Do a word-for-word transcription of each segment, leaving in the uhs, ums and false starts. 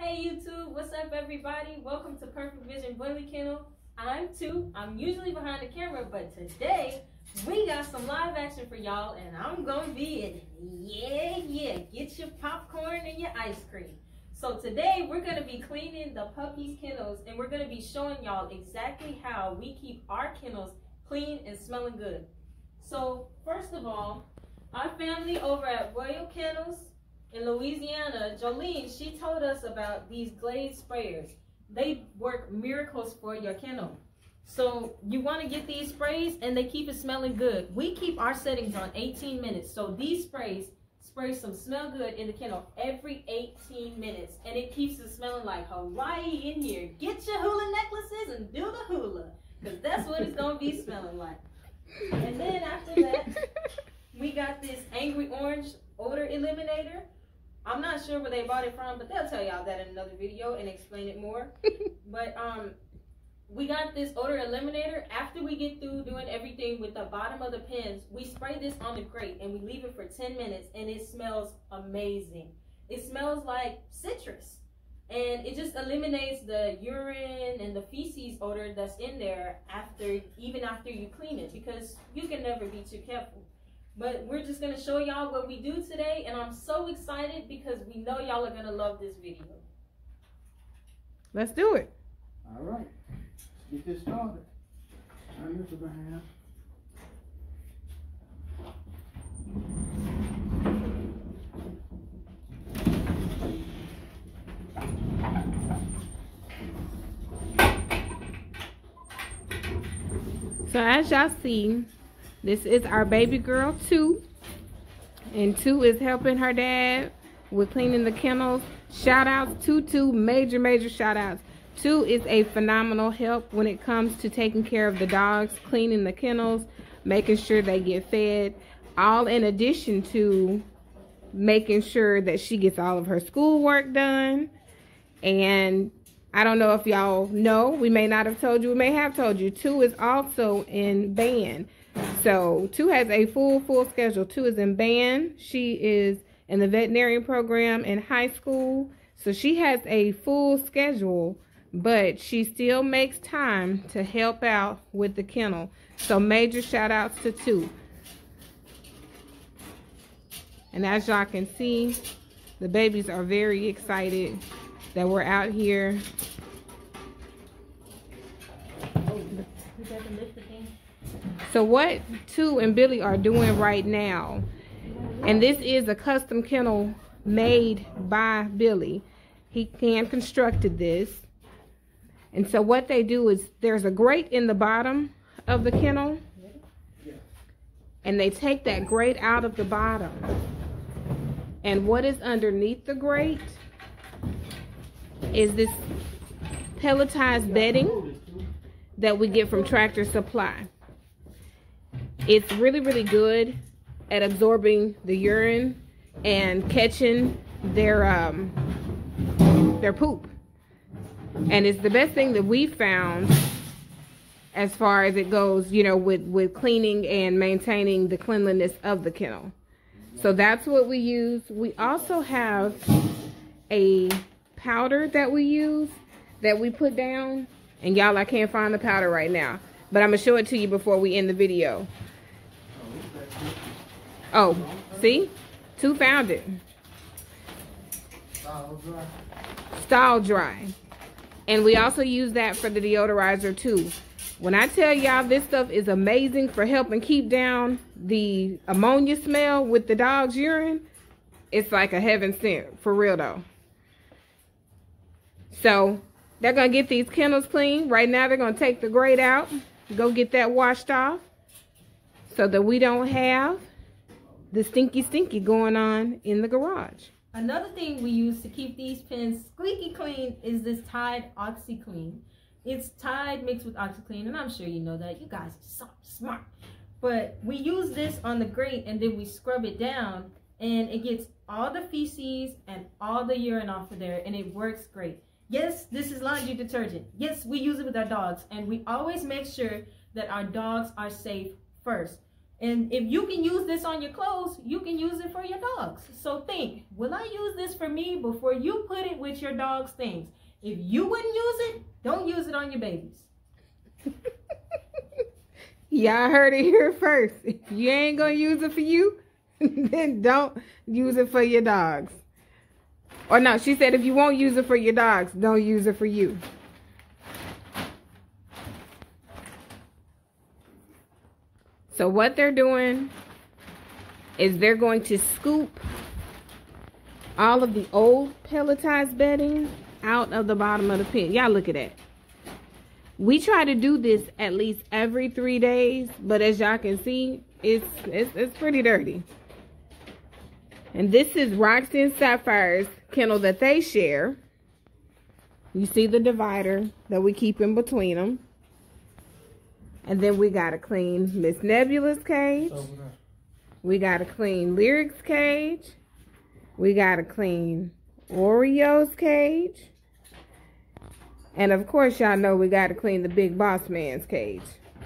Hey YouTube, what's up everybody? Welcome to Perfect Vision Bully Kennel. I'm Tu. I'm usually behind the camera, but today we got some live action for y'all and I'm gonna be in it. Yeah, yeah, get your popcorn and your ice cream. So today we're gonna be cleaning the puppies' kennels and we're gonna be showing y'all exactly how we keep our kennels clean and smelling good. So first of all, our family over at Royal Kennels in Louisiana, Jolene, she told us about these Glade sprayers. They work miracles for your kennel. So you want to get these sprays and they keep it smelling good. We keep our settings on eighteen minutes. So these sprays spray some smell good in the kennel every eighteen minutes. And it keeps it smelling like Hawaii in here. Get your hula necklaces and do the hula. Because that's what it's going to be smelling like. And then after that, we got this Angry Orange odor eliminator. I'm not sure where they bought it from, but they'll tell y'all that in another video and explain it more. But um, we got this odor eliminator. After we get through doing everything with the bottom of the pens, we spray this on the grate and we leave it for ten minutes and it smells amazing. It smells like citrus. And it just eliminates the urine and the feces odor that's in there after, even after you clean it, because you can never be too careful. But we're just going to show y'all what we do today, and I'm so excited because we know y'all are going to love this video. Let's do it. All right. Let's get this started. Turn this behind. So as y'all see, this is our baby girl, Tu. And Tu is helping her dad with cleaning the kennels. Shout outs to Tu, major, major shout outs. Tu is a phenomenal help when it comes to taking care of the dogs, cleaning the kennels, making sure they get fed. All in addition to making sure that she gets all of her schoolwork done. And I don't know if y'all know, we may not have told you, we may have told you, Tu is also in band. So Tu has a full, full schedule. Tu is in band. She is in the veterinarian program in high school. So she has a full schedule, but she still makes time to help out with the kennel. So major shout outs to Tu. And as y'all can see, the babies are very excited that we're out here. So what Tu and Billy are doing right now, and this is a custom kennel made by Billy. He hand constructed this. And so what they do is there's a grate in the bottom of the kennel, and they take that grate out of the bottom. And what is underneath the grate is this pelletized bedding that we get from Tractor Supply. It's really, really good at absorbing the urine and catching their um, their poop. And it's the best thing that we found as far as it goes, you know, with, with cleaning and maintaining the cleanliness of the kennel. So that's what we use. We also have a powder that we use that we put down. And y'all, I can't find the powder right now, but I'm gonna show it to you before we end the video. Oh, see? Tu found it. Stall dry. And we also use that for the deodorizer too. When I tell y'all this stuff is amazing for helping keep down the ammonia smell with the dog's urine, it's like a heaven sent, for real though. So they're gonna get these kennels clean. Right now they're gonna take the grate out, go get that washed off so that we don't have the stinky stinky going on in the garage. Another thing we use to keep these pens squeaky clean is this Tide OxyClean. It's Tide mixed with OxyClean, and I'm sure you know that. You guys are so smart. But we use this on the grate and then we scrub it down and it gets all the feces and all the urine off of there and it works great. Yes, this is laundry detergent. Yes, we use it with our dogs and we always make sure that our dogs are safe first. And if you can use this on your clothes, you can use it for your dogs. So think, will I use this for me before you put it with your dog's things? If you wouldn't use it, don't use it on your babies. Y'all heard it here first. If you ain't gonna use it for you, then don't use it for your dogs. Or no, she said if you won't use it for your dogs, don't use it for you. So what they're doing is they're going to scoop all of the old pelletized bedding out of the bottom of the pen. Y'all look at that. We try to do this at least every three days, but as y'all can see, it's, it's, it's pretty dirty. And this is Roxy and Sapphire's kennel that they share. You see the divider that we keep in between them. And then we got to clean Miss Nebula's cage. We got to clean Lyric's cage. We got to clean Oreo's cage. And of course, y'all know we got to clean the big boss man's cage.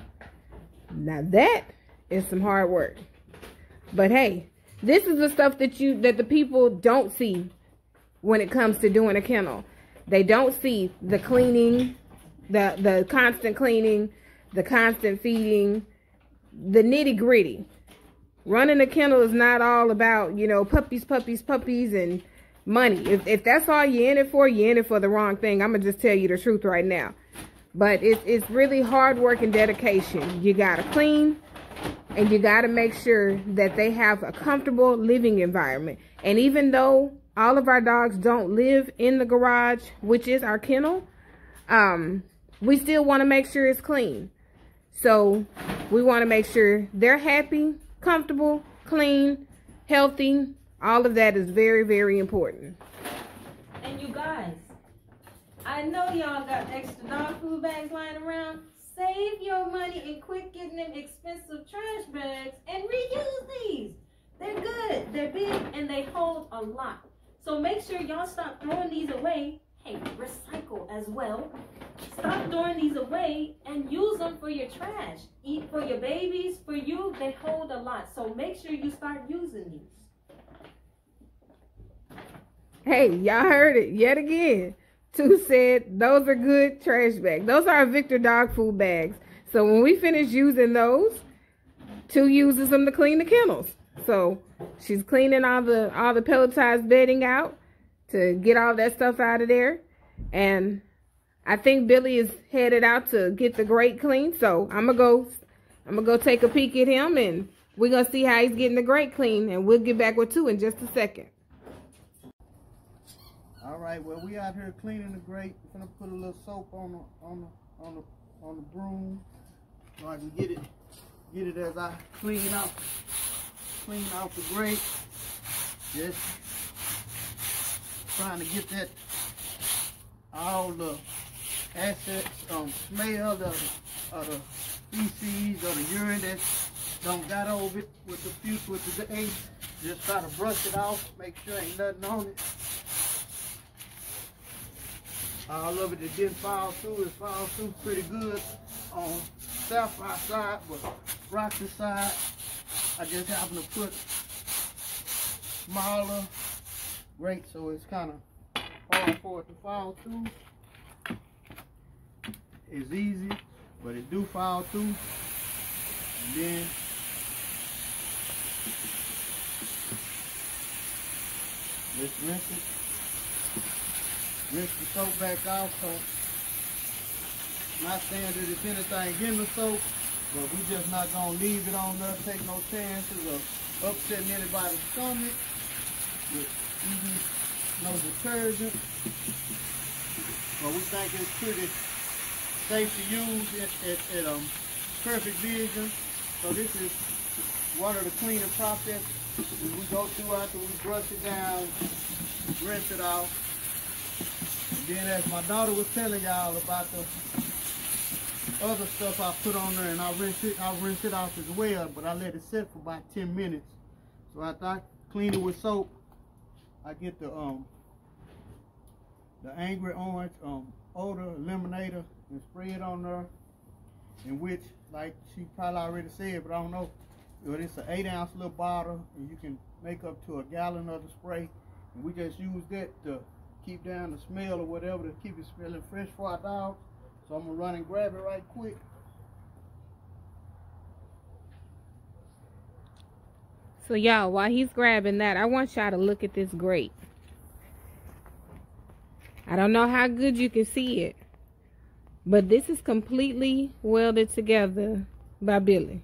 Now that is some hard work. But hey, this is the stuff that you that the people don't see when it comes to doing a kennel. They don't see the cleaning, the, the constant cleaning, the constant feeding, the nitty gritty. Running a kennel is not all about, you know, puppies, puppies, puppies, and money. If, if that's all you're in it for, you're in it for the wrong thing. I'm going to just tell you the truth right now. But it's, it's really hard work and dedication. You got to clean, and you got to make sure that they have a comfortable living environment. And even though all of our dogs don't live in the garage, which is our kennel, um, we still want to make sure it's clean. So we want to make sure they're happy, comfortable, clean, healthy. All of that is very, very important. And you guys, I know y'all got extra dog food bags lying around. Save your money and quit getting them expensive trash bags and reuse these. They're good, they're big, and they hold a lot. So make sure y'all stop throwing these away. Hey, recycle as well. Stop throwing these away and use them for your trash. Eat for your babies, for you, they hold a lot. So make sure you start using these. Hey, y'all heard it yet again. Two said those are good trash bags. Those are our Victor dog food bags. So when we finish using those, Two uses them to clean the kennels. So she's cleaning all the all the pelletized bedding out to get all that stuff out of there. And I think Billy is headed out to get the grate clean. So I'm gonna go I'm gonna go take a peek at him, and we're gonna see how he's getting the grate clean, and we'll get back with Two in just a second. All right, well, we out here cleaning the grate. We're gonna put a little soap on the on the on the on the broom so I can get it get it as I clean out clean out the grate. Just trying to get that all the assets, um, smell of the, of the feces or the urine that don't got over it with the few with the eight. Just try to brush it off, make sure ain't nothing on it. All of it that didn't fall through, it fall through pretty good on Sapphire's side, but Roxy's side, I just happen to put smaller grate, so it's kind of hard for it to fall through. It's easy, but it do fall through. And then let's rinse it. Rinse the soap back off. So not saying that it's anything in the soap, but we just not gonna leave it on there, take no chances of upsetting anybody's stomach with even no detergent. But we think it's pretty safe to use at, at, at um, Perfect Vision. So this is one of the cleaning processes. We go through after we brush it down, rinse it off. And then as my daughter was telling y'all about the other stuff I put on there, and I rinse it, I rinse it off as well, but I let it sit for about ten minutes. So after I clean it with soap, I get the um the Angry Orange um odor eliminator and spray it on there. In which, like she probably already said, but I don't know, Well, it's an eight ounce little bottle, and you can make up to a gallon of the spray. And we just use that to keep down the smell or whatever, to keep it smelling fresh for our dogs. So I'm gonna run and grab it right quick. So y'all, while he's grabbing that, I want y'all to look at this grate. I don't know how good you can see it, but this is completely welded together by Billy.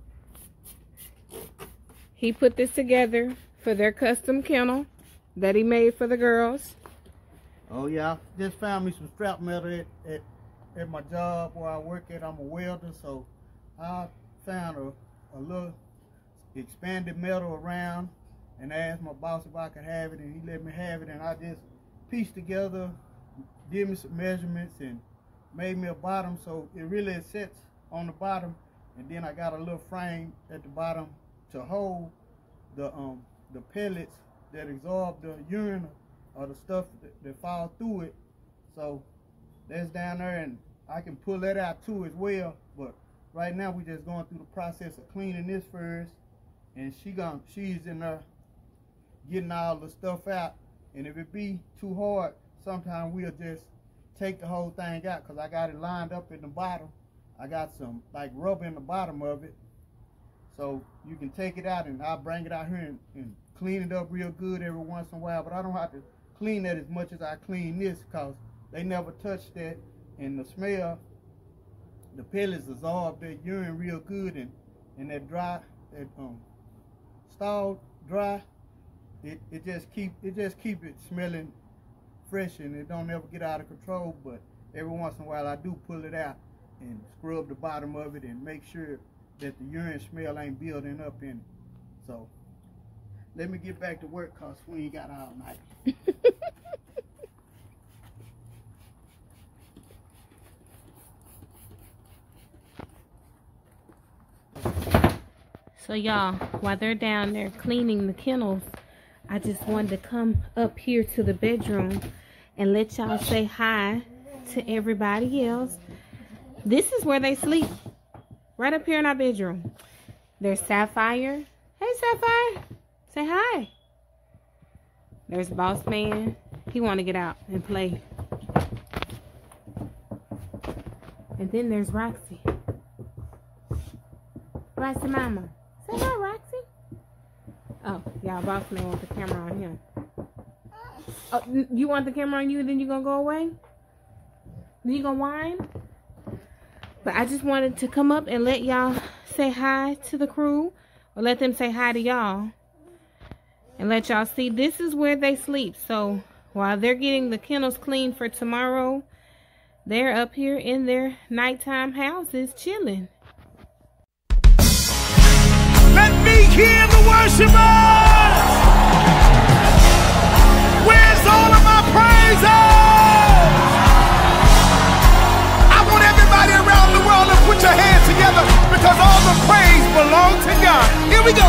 He put this together for their custom kennel that he made for the girls. Oh yeah, I just found me some strap metal at, at, at my job where I work at. I'm a welder, so I found a, a little expanded metal around, and I asked my boss if I could have it, and he let me have it, and I just pieced together, did me some measurements, and made me a bottom, so it really sits on the bottom, and then I got a little frame at the bottom to hold the um the pellets that absorb the urine or the stuff that, that falls through it. So that's down there, and I can pull that out too as well. But right now we're just going through the process of cleaning this first, and she gone she's in there getting all the stuff out. And if it be too hard, sometimes we'll just take the whole thing out, because I got it lined up in the bottom. I got some like rubber in the bottom of it, so you can take it out, and I'll bring it out here and, and clean it up real good every once in a while. But I don't have to clean that as much as I clean this, because they never touched that, and the smell, the pellets absorb that urine real good, and and that dry, that um stalled dry, it it just keep it just keep it smelling fresh, and it don't ever get out of control. But every once in a while I do pull it out and scrub the bottom of it and make sure that the urine smell ain't building up in it. So let me get back to work, cause we ain't got all night. So y'all, while they're down there cleaning the kennels, I just wanted to come up here to the bedroom and let y'all say hi to everybody else. This is where they sleep, right up here in our bedroom. There's Sapphire. Hey, Sapphire. Say hi. There's Boss Man. He want to get out and play. And then there's Roxy. Roxy Mama. Say hi, Roxy. Oh, y'all, Boss Man wants the camera on him. Oh, you want the camera on you, then you gonna go away? Then you gonna whine? But I just wanted to come up and let y'all say hi to the crew, or let them say hi to y'all, and let y'all see this is where they sleep. So while they're getting the kennels clean for tomorrow, they're up here in their nighttime houses chilling. Let me hear the worshipers! Where's all of my praises? I want everybody around the world to put your hands together, because all the praise belongs to God. Here we go.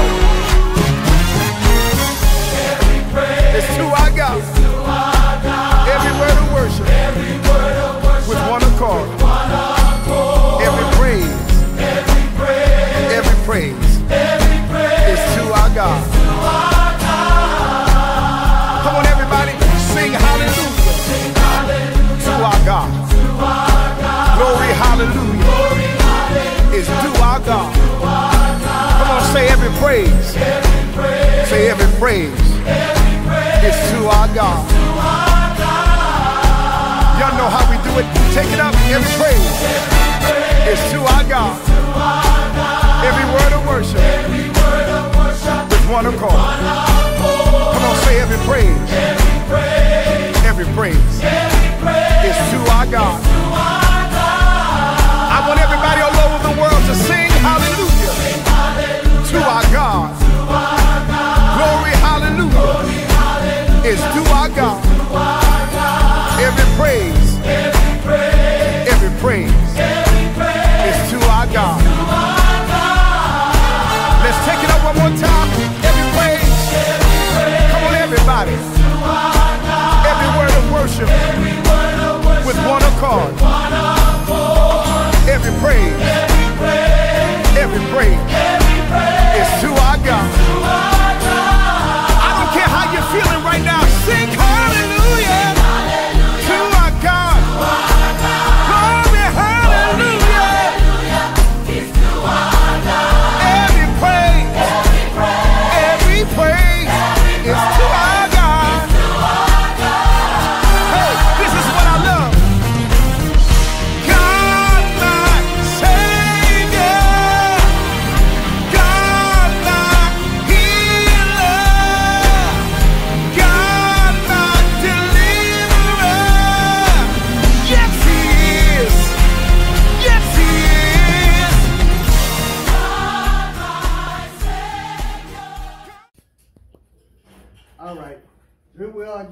Every praise it's to our God. To our God. Every word of worship. Every word of worship. With one accord. With one accord. Every praise. Every praise. Every praise. Every praise is to our God. To our God. Come on, everybody, sing hallelujah. Sing hallelujah. To our God. To our God. Glory, hallelujah. Glory, hallelujah. Is to our God. To our God. Come on, say every praise. Every praise. Say every praise. Every praise is to our God. To our God. Y'all know how we do it. Take it up. Every praise, every praise is to our God. To our God. Every word of worship, every word of worship with one accord. One accord. Come on, say every praise, every praise, every praise, every praise is to our God. To our God. I want everybody all over the world to sing hallelujah, sing hallelujah to our God. To our God. Glory, hallelujah, glory, hallelujah is to our God. To our God. Every praise, every praise, every praise, every praise is to our God. To our Let's take it up one more time. Every praise, every praise. Come on, everybody. Every word of worship, every word of worship with one accord.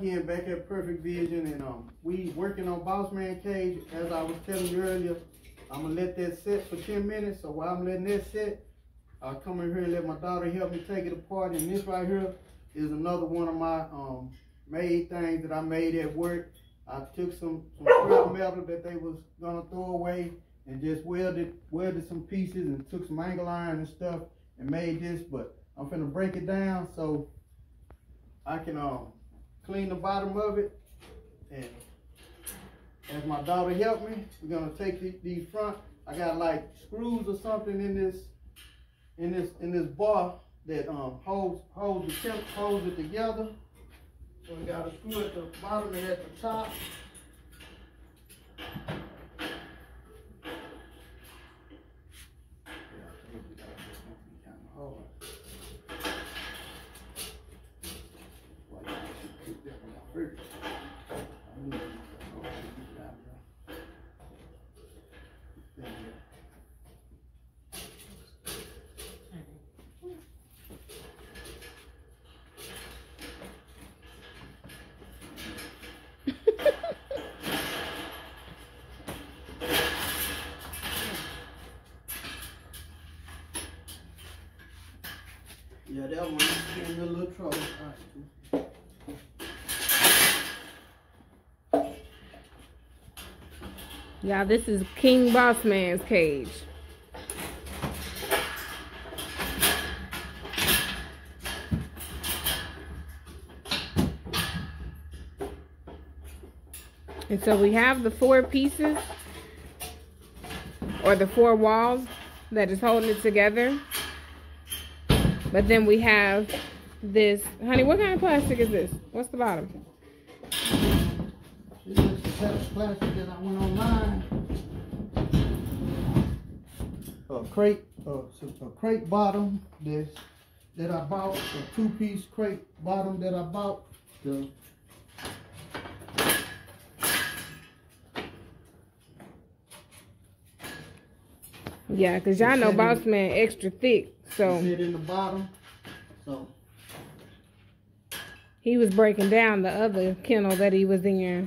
again back at Perfect Vision, and um, we working on Boss Man Cage. As I was telling you earlier, I'm gonna let that sit for ten minutes. So while I'm letting that sit, I'll come in here and let my daughter help me take it apart. And this right here is another one of my um, made things that I made at work. I took some, some scrap metal that they was gonna throw away and just welded welded some pieces and took some angle iron and stuff and made this. But I'm finna break it down so I can um, clean the bottom of it. And as my daughter helped me, we're gonna take the, these front. I got like screws or something in this in this in this bar that um, holds holds the temp, holds it together. So we got a screw at the bottom and at the top. Yeah, that one is getting a little trouble. All right. Y'all, this is King Boss Man's cage. And so we have the four pieces, or the four walls that is holding it together. But then we have this, honey, what kind of plastic is this? What's the bottom? This is the type of plastic that I went online. A crate, uh, a crate bottom this that I bought, a two-piece crate bottom that I bought. The Yeah, because y'all know Boss Man extra thick, so sit in the bottom. So he was breaking down the other kennel that he was in.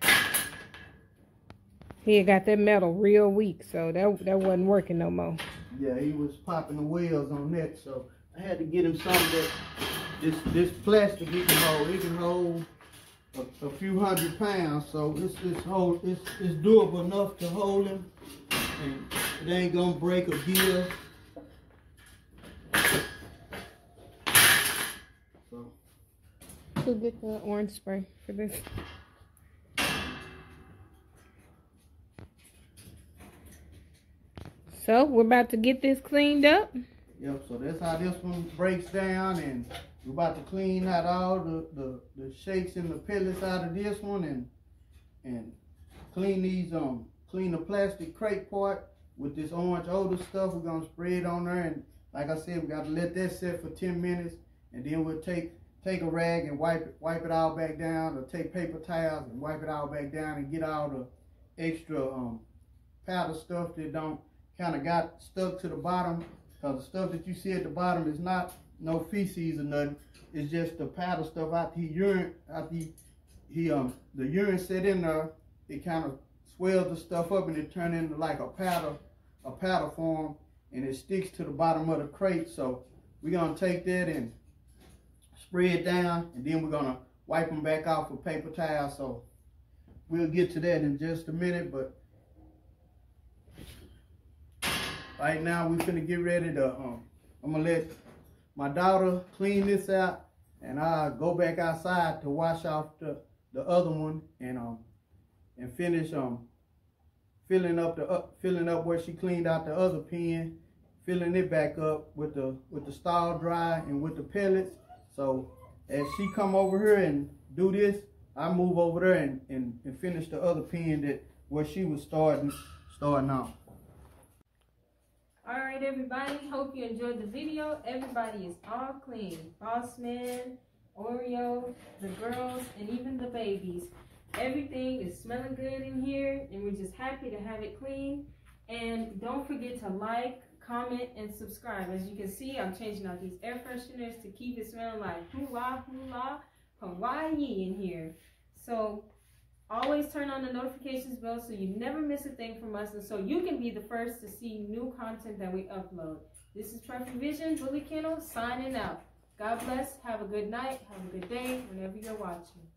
He had got that metal real weak, so that that wasn't working no more. Yeah, he was popping the wheels on that, so I had to get him something that this this plastic he can hold. It can hold a, a few hundred pounds, so it's it's hold it's it's durable enough to hold him, and it ain't gonna break or give. So Who get the orange spray for this? So we're about to get this cleaned up. Yep, so that's how this one breaks down, and we're about to clean out all the, the, the shakes and the pellets out of this one, and and clean these um clean the plastic crate part with this orange odor stuff. We're gonna spray it on there, and like I said, we gotta let that sit for ten minutes, and then we'll take take a rag and wipe it wipe it all back down, or take paper towels and wipe it all back down and get all the extra um powder stuff that don't kind of got stuck to the bottom, because the stuff that you see at the bottom is not no feces or nothing. It's just the powder stuff after he urine, after he, he um the urine set in there, it kind of swells the stuff up and it turns into like a powder, a powder form, and it sticks to the bottom of the crate. So we're gonna take that and spray it down, and then we're gonna wipe them back off with paper towels. So we'll get to that in just a minute, but right now, we're finna get ready to, um, I'm gonna let my daughter clean this out, and I'll go back outside to wash off the, the other one, and um and finish um filling up the up filling up where she cleaned out the other pen, filling it back up with the with the stall dry and with the pellets. So as she come over here and do this, I move over there and, and, and finish the other pen that where she was starting starting off. All right, everybody. Hope you enjoyed the video. Everybody is all clean. Boss Man, Oreo, the girls, and even the babies. Everything is smelling good in here, and we're just happy to have it clean. And don't forget to like, comment, and subscribe. As you can see, I'm changing out these air fresheners to keep it smelling like hoo-la, hoo-la. Hawaii in here. So always turn on the notifications bell so you never miss a thing from us, and so you can be the first to see new content that we upload. This is Perfect Vision Bully Kennel signing out. God bless. Have a good night. Have a good day whenever you're watching.